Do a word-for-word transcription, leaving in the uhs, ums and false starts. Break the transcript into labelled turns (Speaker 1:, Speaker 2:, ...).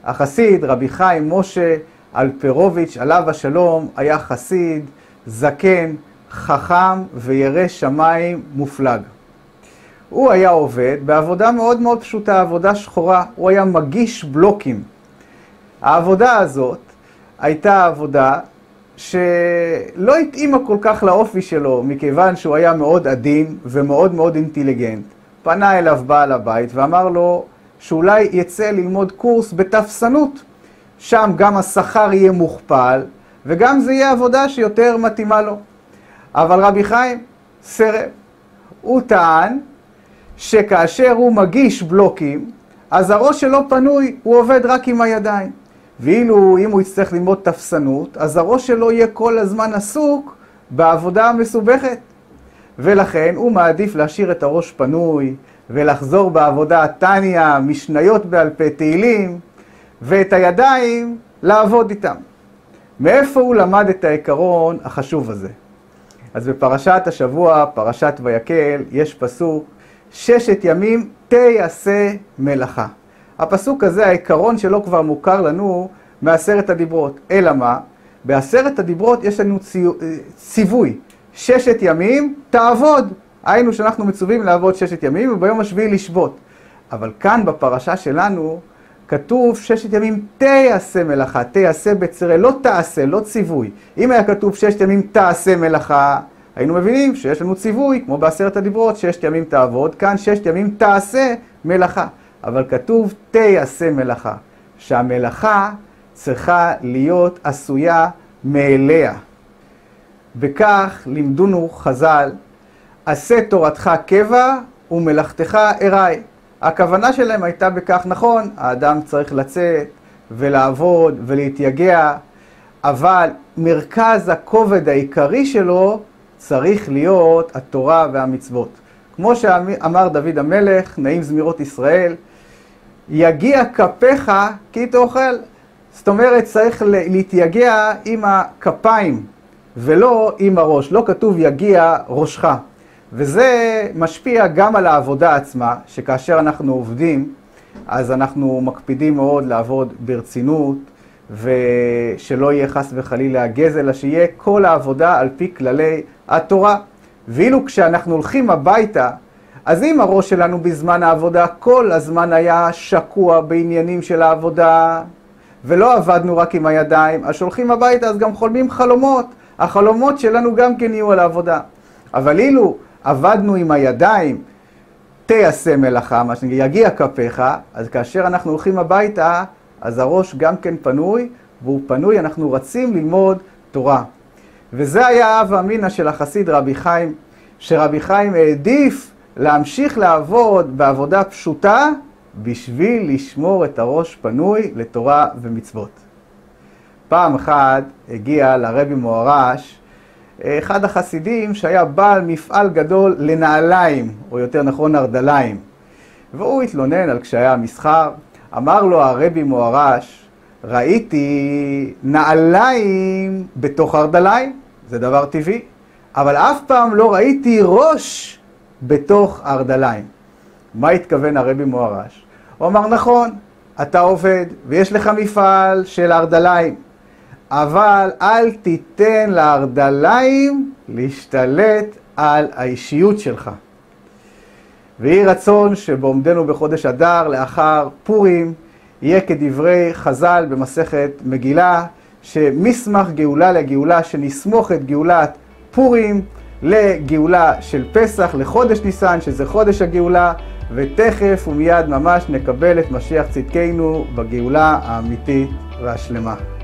Speaker 1: החסיד רבי חיים משה אלפרוביץ' עליו השלום היה חסיד, זקן, חכם וירא שמיים מופלג. הוא היה עובד בעבודה מאוד מאוד פשוטה, עבודה שחורה, הוא היה מגיש בלוקים. העבודה הזאת הייתה עבודה שלא התאימה כל כך לאופי שלו, מכיוון שהוא היה מאוד עדין ומאוד מאוד אינטליגנט. פנה אליו בעל הבית ואמר לו שאולי יצא ללמוד קורס בתפסנות. שם גם השכר יהיה מוכפל, וגם זה יהיה עבודה שיותר מתאימה לו. אבל רבי חיים סירב. הוא טען שכאשר הוא מגיש בלוקים, אז הראש שלו פנוי, הוא עובד רק עם הידיים. ואילו אם הוא יצטרך ללמוד תפסנות, אז הראש שלו יהיה כל הזמן עסוק בעבודה המסובכת. ולכן הוא מעדיף להשאיר את הראש פנוי, ולחזור בעבודה תניא, משניות בעל פה, תהילים, ואת הידיים לעבוד איתם. מאיפה הוא למד את העיקרון החשוב הזה? אז בפרשת השבוע, פרשת ויקל, יש פסוק, ששת ימים תעשה מלאכה. הפסוק הזה, העיקרון שלו כבר מוכר לנו מעשרת הדיברות. אלא מה? בעשרת הדיברות יש לנו ציווי. ששת ימים תעבוד. היינו שאנחנו מצווים לעבוד ששת ימים וביום השביעי לשבות. אבל כאן בפרשה שלנו כתוב ששת ימים תעשה מלאכה. תעשה בצרה, לא תעשה, לא ציווי. אם היה כתוב ששת ימים תעשה מלאכה, היינו מבינים שיש לנו ציווי, כמו בעשרת הדיברות, ששת ימים תעבוד. כאן ששת ימים תעשה מלאכה. אבל כתוב תעשה מלאכה. שהמלאכה צריכה להיות עשויה מאליה. בכך לימדונו חז"ל, עשה תורתך קבע ומלאכתך ארעי. הכוונה שלהם הייתה בכך, נכון, האדם צריך לצאת ולעבוד ולהתייגע, אבל מרכז הכובד העיקרי שלו צריך להיות התורה והמצוות. כמו שאמר דוד המלך, נעים זמירות ישראל, יגיע כפיך כי תאכל. זאת אומרת, צריך להתייגע עם הכפיים ולא עם הראש. לא כתוב יגיע ראשך. וזה משפיע גם על העבודה עצמה, שכאשר אנחנו עובדים, אז אנחנו מקפידים מאוד לעבוד ברצינות, ושלא יהיה חס וחלילה גזל, אלא שיהיה כל העבודה על פי כללי התורה. ואילו כשאנחנו הולכים הביתה, אז אם הראש שלנו בזמן העבודה כל הזמן היה שקוע בעניינים של העבודה, ולא עבדנו רק עם הידיים, אז שהולכים הביתה אז גם חולמים חלומות. החלומות שלנו גם כן יהיו על העבודה. אבל אילו עבדנו עם הידיים, תעשה מלאכה, מה שנגיד, יגיע כפיך, אז כאשר אנחנו הולכים הביתה, אז הראש גם כן פנוי, והוא פנוי, אנחנו רצים ללמוד תורה. וזה היה האב אמינא של החסיד רבי חיים, שרבי חיים העדיף להמשיך לעבוד בעבודה פשוטה, בשביל לשמור את הראש פנוי לתורה ומצוות. פעם אחת הגיע לרבי מוהר"ש, אחד החסידים שהיה בעל מפעל גדול לנעליים, או יותר נכון נרדליים. והוא התלונן על קשיי המסחר. אמר לו הרבי מוהר"ש, ראיתי נעליים בתוך ארדליים, זה דבר טבעי, אבל אף פעם לא ראיתי ראש בתוך ארדליים. מה התכוון הרבי מוהר"ש? הוא אמר, נכון, אתה עובד ויש לך מפעל של ארדליים, אבל אל תיתן לארדליים להשתלט על האישיות שלך. ויהי רצון שבעומדנו בחודש אדר לאחר פורים, יהיה כדברי חז"ל במסכת מגילה, שמסמך גאולה לגאולה, שנסמוך את גאולת פורים לגאולה של פסח, לחודש ניסן, שזה חודש הגאולה, ותכף ומיד ממש נקבל את משיח צדקנו בגאולה האמיתית והשלמה.